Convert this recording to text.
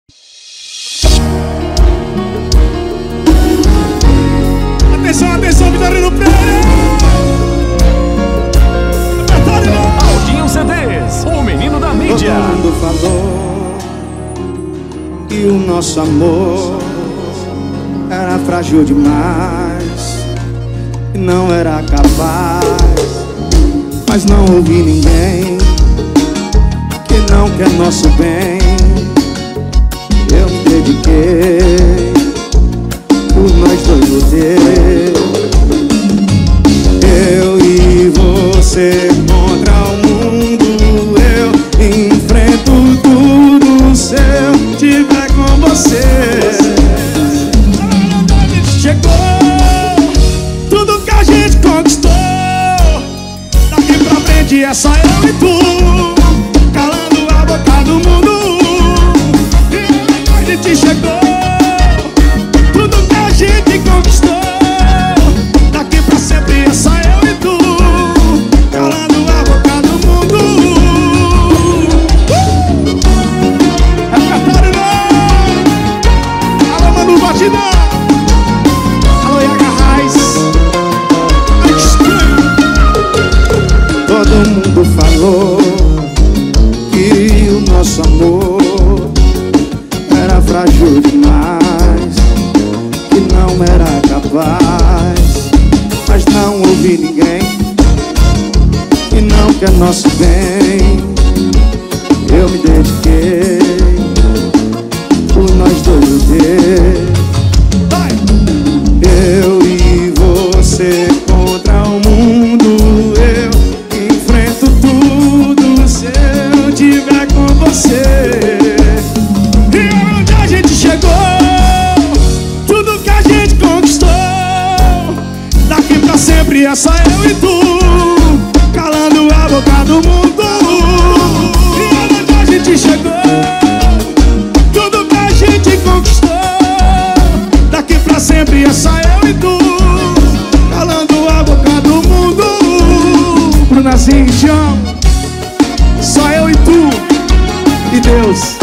Atenção, atenção, Vitorino Pereira! Aldinho CDs, o menino da mídia. Todo mundo falou que o nosso amor era frágil demais, que não era capaz, mas não ouvi ninguém que não quer nosso bem. Eu me dediquei, por nós dois lutar. Eu e você contra o mundo, eu enfrento tudo se eu tiver com você. Chegou tudo que a gente conquistou. Daqui pra frente é só eu e tu, calando a boca do mundo. E a gente chegou, tudo que a gente conquistou. Daqui pra sempre é só eu e tu, calando a boca do mundo. Repertório não! Alô, Manu Batidão! Alô, Yaga Raiz! Ai, que estranho! Todo mundo falou que o nosso amor era frágil demais, que não era capaz, mas não ouvi ninguém que não quer nosso bem. Eu me dediquei, por nós dois lutei. Eu e você contra o mundo, eu enfrento tudo se eu tiver com você. E onde a gente chegou, tudo que a gente conquistou. Daqui pra sempre é só eu e tu, calando a boca do mundo. E onde a gente chegou, tudo que a gente conquistou. Daqui pra sempre é só eu e tu, calando a boca do mundo. Brunazinho, chama, só eu e tu e Deus.